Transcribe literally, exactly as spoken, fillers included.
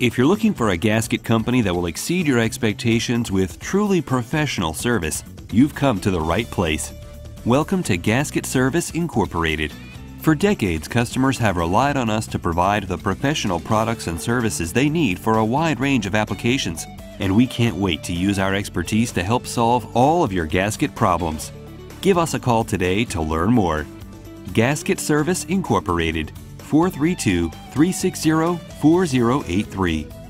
If you're looking for a gasket company that will exceed your expectations with truly professional service, you've come to the right place. Welcome to Gasket Service Incorporated. For decades, customers have relied on us to provide the professional products and services they need for a wide range of applications, and we can't wait to use our expertise to help solve all of your gasket problems. Give us a call today to learn more. Gasket Service Incorporated, four three two, three six zero, four zero eight three.